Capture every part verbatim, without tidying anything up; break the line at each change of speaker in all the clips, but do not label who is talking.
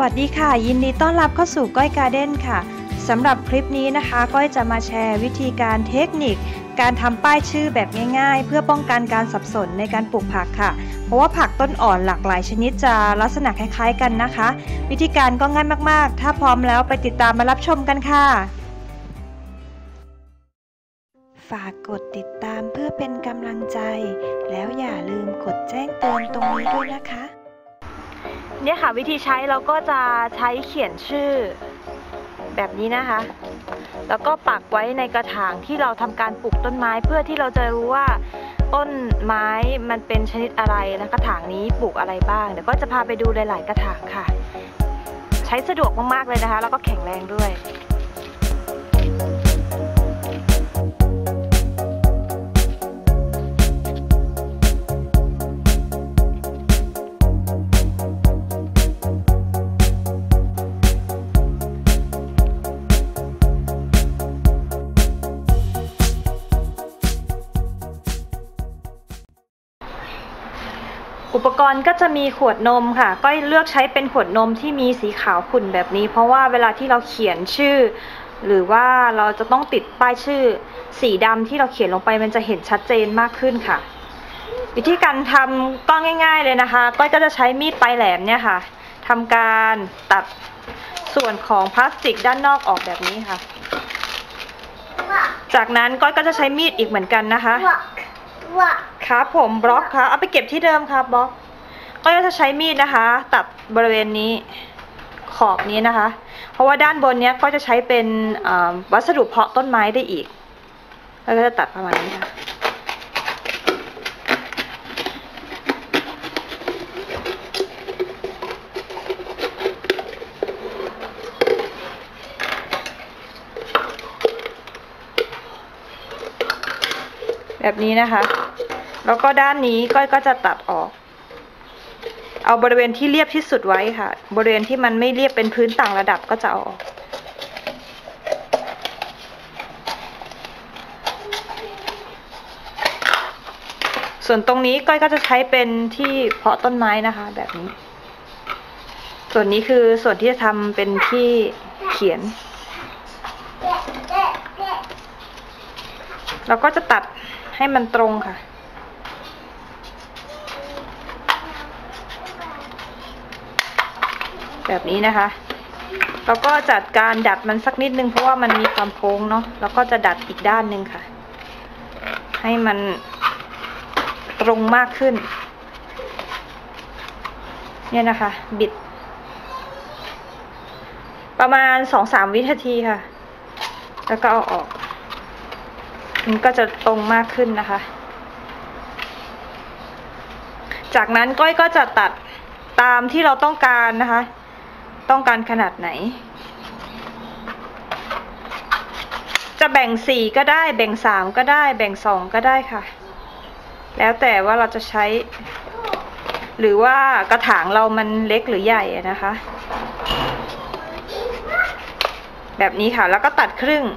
วัสดีค่ะยินดีต้อนรับเข้าสู่ก้อยการ์เด้นค่ะสำหรับคลิปนี้นะคะก้อยจะมาแชร์วิธีการเทคนิคการทำป้ายชื่อแบบง่ายๆเพื่อป้องกันการสับสนในการปลูกผักค่ะเพราะว่าผักต้นอ่อนหลากหลายชนิดจะลักษณะคล้ายๆกันนะคะวิธีการก็ง่ายมากๆถ้าพร้อมแล้วไปติดตามมารับชมกันค่ะฝากกดติดตามเพื่อเป็นกำลังใจแล้วอย่าลืมกดแจ้งเตือนตรงนี้ด้วยนะคะเนี่ยค่ะวิธีใช้เราก็จะใช้เขียนชื่อแบบนี้นะคะแล้วก็ปักไว้ในกระถางที่เราทำการปลูกต้นไม้เพื่อที่เราจะรู้ว่าต้นไม้มันเป็นชนิดอะไรและกระถางนี้ปลูกอะไรบ้างเดี๋ยวก็จะพาไปดูหลายๆกระถางค่ะใช้สะดวกมากๆเลยนะคะแล้วก็แข็งแรงด้วยอุปกรณ์ก็จะมีขวดนมค่ะก็เลือกใช้เป็นขวดนมที่มีสีขาวขุ่นแบบนี้เพราะว่าเวลาที่เราเขียนชื่อหรือว่าเราจะต้องติดป้ายชื่อสีดำที่เราเขียนลงไปมันจะเห็นชัดเจนมากขึ้นค่ะวิธีการทำก็ง่ายๆเลยนะคะก้อยก็จะใช้มีดปลายแหลมเนี่ยค่ะทำการตัดส่วนของพลาสติกด้านนอกออกแบบนี้ค่ะจากนั้นก้อยก็จะใช้มีดอีกเหมือนกันนะคะครับผมบล็อกค่ะเอาไปเก็บที่เดิมครับบล็อกก็จะใช้มีดนะคะตัดบริเวณนี้ขอบนี้นะคะเพราะว่าด้านบนนี้ก็จะใช้เป็นวัสดุเพาะต้นไม้ได้อีกแล้วก็จะตัดประมาณนี้ค่ะแบบนี้นะคะแล้วก็ด้านนี้ก้อยก็จะตัดออกเอาบริเวณที่เรียบที่สุดไว้ค่ะบริเวณที่มันไม่เรียบเป็นพื้นต่างระดับก็จะเอาออกส่วนตรงนี้ก้อยก็จะใช้เป็นที่เพาะต้นไม้นะคะแบบนี้ส่วนนี้คือส่วนที่จะทำเป็นที่เขียนเราก็จะตัดให้มันตรงค่ะแบบนี้นะคะแล้วก็จัดการดัดมันสักนิดนึงเพราะว่ามันมีความโค้งเนาะแล้วก็จะดัดอีกด้านหนึ่งค่ะให้มันตรงมากขึ้นเนี่ยนะคะบิดประมาณ สองถึงสาม วินาทีค่ะแล้วก็เอาออกมันก็จะตรงมากขึ้นนะคะจากนั้นก้อยก็จะตัดตามที่เราต้องการนะคะต้องการขนาดไหนจะแบ่งสี่ก็ได้แบ่งสามก็ได้แบ่งสองก็ได้ค่ะแล้วแต่ว่าเราจะใช้หรือว่ากระถางเรามันเล็กหรือใหญ่นะคะแบบนี้ค่ะแล้วก็ตัดครึ่ง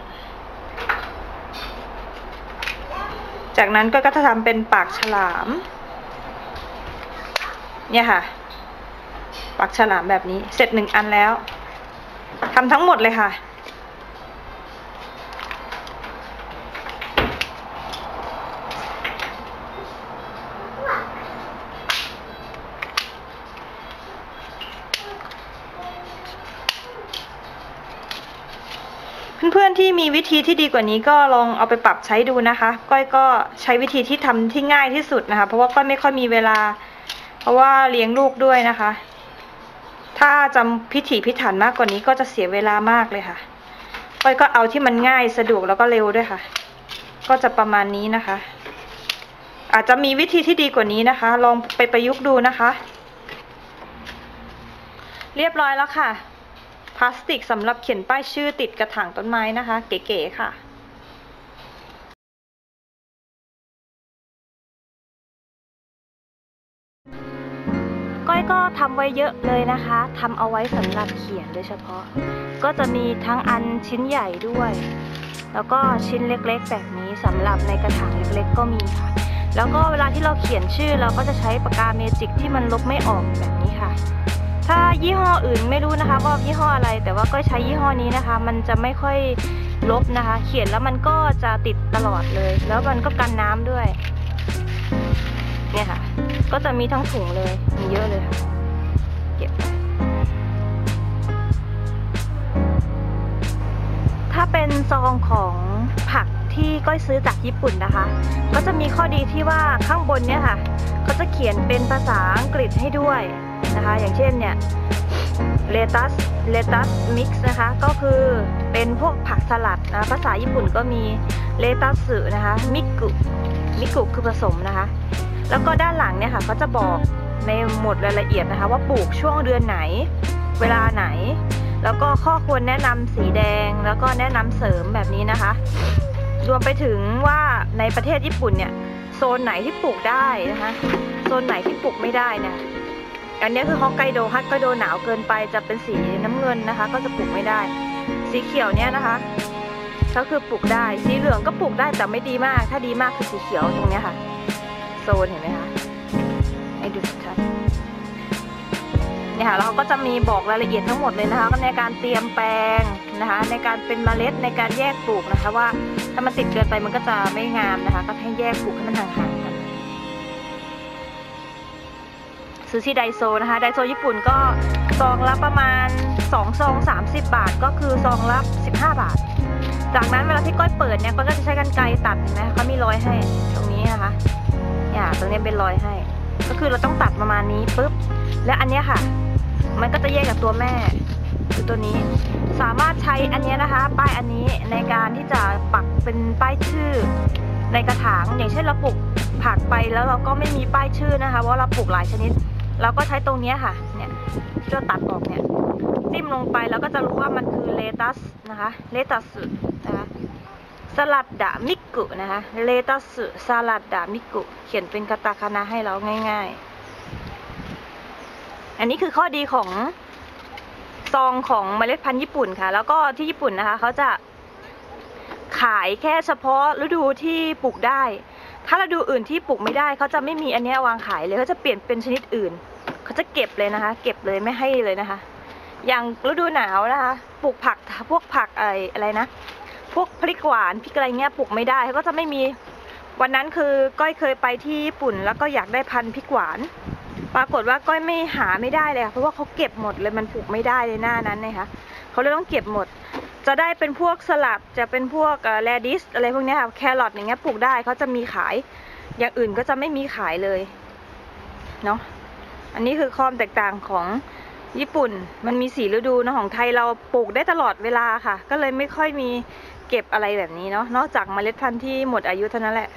จากนั้นก็จะทำเป็นปากฉลามเนี่ยค่ะปากฉลามแบบนี้เสร็จหนึ่งอันแล้วทำทั้งหมดเลยค่ะเพื่อนๆที่มีวิธีที่ดีกว่านี้ก็ลองเอาไปปรับใช้ดูนะคะก้อยก็ใช้วิธีที่ทำที่ง่ายที่สุดนะคะเพราะว่าก้อยไม่ค่อยมีเวลาเพราะว่าเลี้ยงลูกด้วยนะคะถ้าจำพิถีพิถันมากกว่านี้ก็จะเสียเวลามากเลยค่ะก้อยก็เอาที่มันง่ายสะดวกแล้วก็เร็วด้วยค่ะก็จะประมาณนี้นะคะอาจจะมีวิธีที่ดีกว่านี้นะคะลองไปประยุกต์ดูนะคะเรียบร้อยแล้วค่ะพลาสติกสำหรับเขียนป้ายชื่อติดกระถางต้นไม้นะคะเก๋ๆค่ะก้อยก็ทำไว้เยอะเลยนะคะทำเอาไว้สำหรับเขียนโดยเฉพาะก็จะมีทั้งอันชิ้นใหญ่ด้วยแล้วก็ชิ้นเล็กๆแบบนี้สำหรับในกระถางเล็กๆก็มีค่ะแล้วก็เวลาที่เราเขียนชื่อเราก็จะใช้ปากกาเมจิกที่มันลบไม่ออกแบบนี้ค่ะทถ้ายี่ห้ออื่นไม่รู้นะคะว่ายี่ห้ออะไรแต่ว่าก็ใช้ยี่ห้อนี้นะคะมันจะไม่ค่อยลบนะคะเขียนแล้วมันก็จะติดตลอดเลยแล้วมันก็กันน้ำด้วยเนี่ยค่ะก็จะมีทั้งถุงเลยมีเยอะเลยค่ะเก็บถ้าเป็นซองของผักที่ก้อยซื้อจากญี่ปุ่นนะคะก็จะมีข้อดีที่ว่าข้างบนเนี่ยค่ะเขาจะเขียนเป็นภาษาอังกฤษให้ด้วยนะคะอย่างเช่นเนี่ยเลตัสเลตัสมิกซ์นะคะก็คือเป็นพวกผักสลัดนะภาษาญี่ปุ่นก็มีเลตัสนะคะมิกุมิกุคือผสมนะคะแล้วก็ด้านหลังเนี่ยค่ะเขาจะบอกในหมวดรายละเอียดนะคะว่าปลูกช่วงเดือนไหนเวลาไหนแล้วก็ข้อควรแนะนำสีแดงแล้วก็แนะนำเสริมแบบนี้นะคะรวมไปถึงว่าในประเทศญี่ปุ่นเนี่ยโซนไหนที่ปลูกได้นะคะโซนไหนที่ปลูกไม่ได้นะอันนี้คือฮอกไกโดฮอกไกโดหนาวเกินไปจะเป็นสีน้ำเงินนะคะก็จะปลูกไม่ได้สีเขียวเนี่ยนะคะก็คือปลูกได้สีเหลืองก็ปลูกได้แต่ไม่ดีมากถ้าดีมากคือสีเขียวตรงนี้ค่ะโซนเห็นไหมคะให้ดูชัดเนี่ยค่ะแล้วเขาก็จะมีบอกรายละเอียดทั้งหมดเลยนะคะในการเตรียมแปลงนะคะในการเป็นเมล็ดในการแยกปลูกนะคะว่าถ้ามันติดเกินไปมันก็จะไม่งามนะคะก็ให้แยกปลูกให้มันห่างๆกันซื้อที่ไดโซนะคะไดโซญี่ปุ่นก็ซองละประมาณสองซองสามสิบบาทก็คือซองละสิบห้าบาทจากนั้นเวลาที่ก้อยเปิดเนี่ยก็จะใช้กรรไกรตัดเห็นไหมเขามีรอยให้ตรงนี้นะคะเนี่ยตรงนี้เป็นรอยให้ก็คือเราต้องตัดประมาณนี้ปุ๊บและอันนี้ค่ะมันก็จะแยกจากตัวแม่คือตัวนี้สามารถใช้อันนี้นะคะป้ายอันนี้ในการที่จะปักเป็นป้ายชื่อในกระถางอย่างเช่นเราปลูกผักไปแล้วเราก็ไม่มีป้ายชื่อนะคะเพราะเราปลูกหลายชนิดเราก็ใช้ตรงนี้ค่ะเนี่ยที่เราตัดออกเนี่ยจิ้มลงไปแล้วก็จะรู้ว่ามันคือเลตัสนะคะเลตัสนะคะสลัดดะมิกุนะคะเลตัสสลัดดะมิกุเขียนเป็นคาตาคานะให้เราง่ายๆอันนี้คือข้อดีของซองของเมล็ดพันธุ์ญี่ปุ่นค่ะแล้วก็ที่ญี่ปุ่นนะคะเขาจะขายแค่เฉพาะฤดูที่ปลูกได้ถ้าฤดูอื่นที่ปลูกไม่ได้เขาจะไม่มีอันนี้วางขายเลยเขาจะเปลี่ยนเป็นชนิดอื่นเขาจะเก็บเลยนะคะเก็บเลยไม่ให้เลยนะคะอย่างฤดูหนาวนะคะปลูกผักพวกผักอะไรอะไรนะพวกพริกหวานพริกอะไรเงี้ยปลูกไม่ได้เขาก็จะไม่มีวันนั้นคือก้อยเคยไปที่ญี่ปุ่นแล้วก็อยากได้พันธุ์พริกหวานปรากฏว่าก้อยไม่หาไม่ได้เลยเพราะว่าเขาเก็บหมดเลยมันปลูกไม่ได้เลยหน้านั้นนะคะเขาเลยต้องเก็บหมดจะได้เป็นพวกสลัดจะเป็นพวกแรดิสอะไรพวกนี้ค่ะแครอทอย่างเงี้ยปลูกได้เขาจะมีขายอย่างอื่นก็จะไม่มีขายเลยเนาะอันนี้คือความแตกต่างของญี่ปุ่นมันมีสี่ฤดูนะของไทยเราปลูกได้ตลอดเวลาค่ะก็เลยไม่ค่อยมีเก็บอะไรแบบนี้เนาะนอกจากเมล็ดพันธุ์ที่หมดอายุเท่านั้นแหละ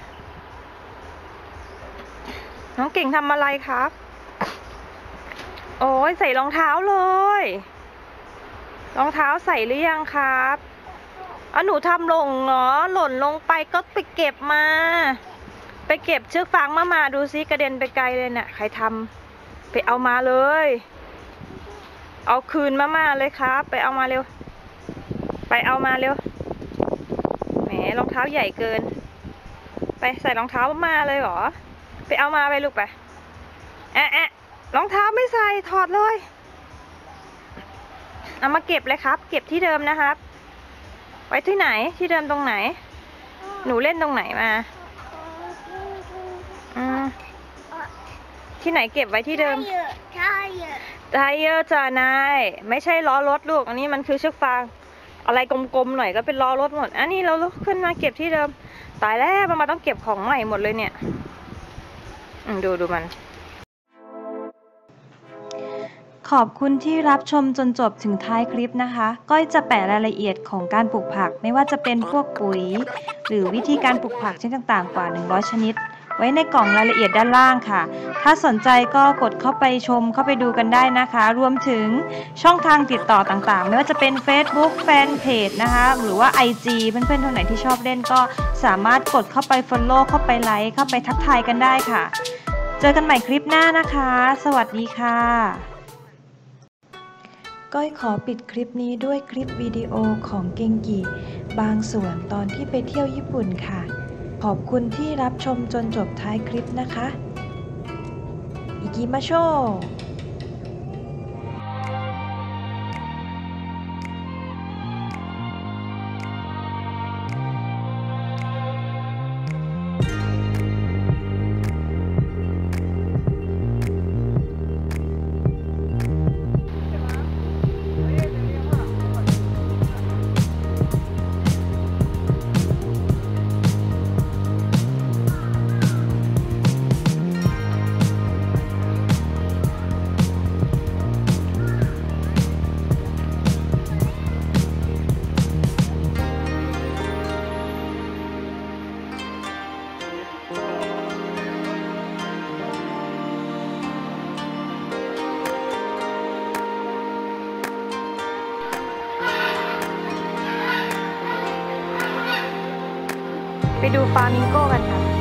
น้องเก่งทำอะไรครับโอ้ยใส่รองเท้าเลยรองเท้าใส่หรือยังครับอ๋อหนูทำลงเหรอหล่นลงไปก็ไปเก็บมาไปเก็บเชือกฟางมามาดูซิกระเด็นไปไกลเลยเนี่ยใครทำไปเอามาเลยเอาคืนมามาเลยครับไปเอามาเร็วไปเอามาเร็วแหมรองเท้าใหญ่เกินไปใส่รองเท้ามาเลยเหรอไปเอามาไปลูกไปแอะแอะรองเท้าไม่ใส่ถอดเลยเอามาเก็บเลยครับเก็บที่เดิมนะครับไว้ที่ไหนที่เดิมตรงไหนหนูเล่นตรงไหนมาอืมที่ไหนเก็บไว้ที่เดิมไทเยอร์จ้านายไม่ใช่ล้อรถลูกอันนี้มันคือเชือกฟางอะไรกลมๆหน่อยก็เป็นล้อรถหมดอันนี้เราลุกขึ้นมาเก็บที่เดิมตายแล้วมันมาต้องเก็บของใหม่หมดเลยเนี่ยดูดูมันขอบคุณที่รับชมจนจบถึงท้ายคลิปนะคะก้อยจะแปะรายละเอียดของการปลูกผักไม่ว่าจะเป็นพวกปุ๋ยหรือวิธีการปลูกผักชนิดต่างๆกว่าหนึ่งร้อยชนิดไว้ในกล่องรายละเอียดด้านล่างค่ะถ้าสนใจก็กดเข้าไปชมเข้าไปดูกันได้นะคะรวมถึงช่องทางติดต่อต่างๆไม่ว่าจะเป็น Facebook แฟนเพจนะคะหรือว่า ไอ จี เพื่อนๆคนไหนที่ชอบเล่นก็สามารถกดเข้าไป Follow เข้าไปไลค์เข้าไปทักทายกันได้ค่ะเจอกันใหม่คลิปหน้านะคะสวัสดีค่ะก้อยขอปิดคลิปนี้ด้วยคลิปวิดีโอของเกงกิบางส่วนตอนที่ไปเที่ยวญี่ปุ่นค่ะขอบคุณที่รับชมจนจบท้ายคลิปนะคะอิกิมาโชไปดูฟลามิงโก้กันค่ะ